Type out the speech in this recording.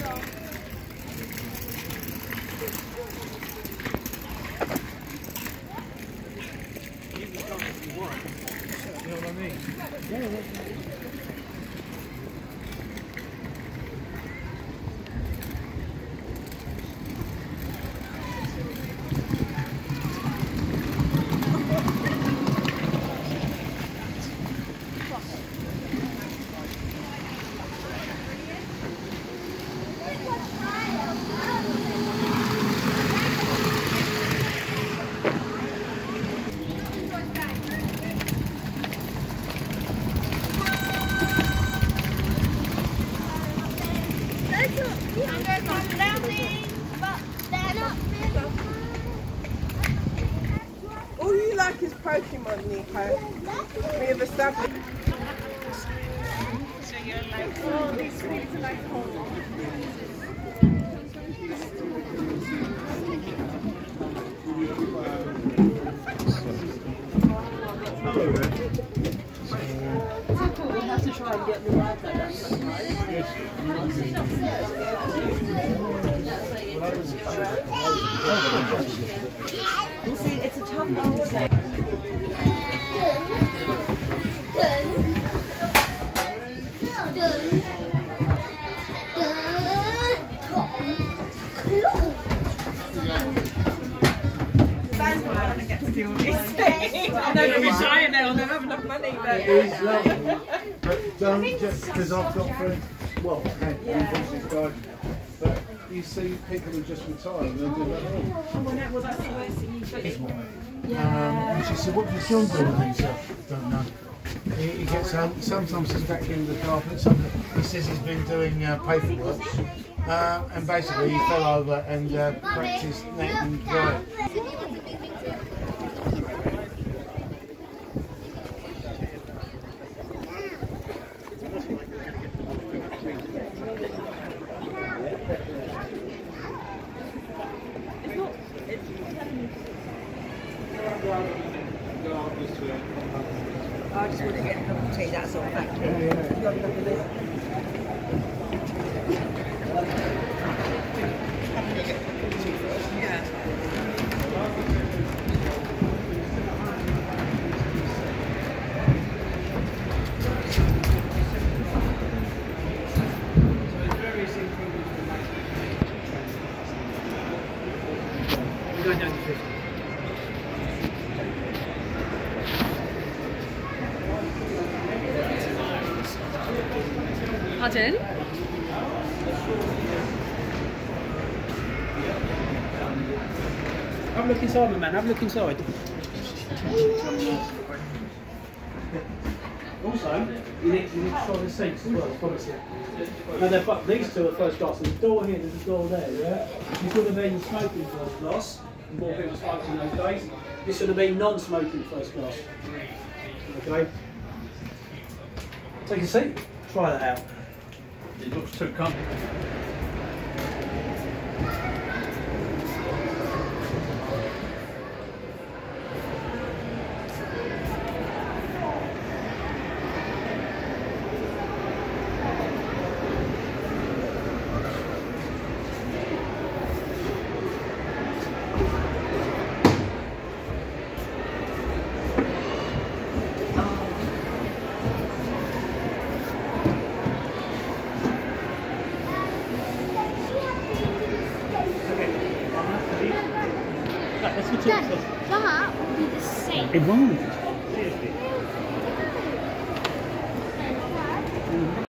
You know what I mean? All you like is Pokemon, Nico. We have established. So you're like, oh, these sweets are like home. We'll have to try and get the right like that. You see, it's a tough one to say. I'm going to be shy now, I don't have enough money. But It is lovely, but don't just because I've got friends, well, unfortunately died, but you see people who just retire and they do that all. She said, what does John do with himself? Don't know. He gets sometimes he's vacuuming the carpet, he says he's been doing paperwork, and basically he fell over and cracked his neck and died. I just want to get a cup of tea, that's all. Thank you. Pardon? Have a look inside, my man. Have a look inside. Also, you need to try the seats as well, promise you. Now, these two are first class. There's a door here, there's a door there, yeah? This would have been smoking first class, and more people smoked in those days. This would have been non-smoking first class. Okay? Take a seat, try that out. It looks too comfortable. Dad, that would be the same. It won't. Seriously.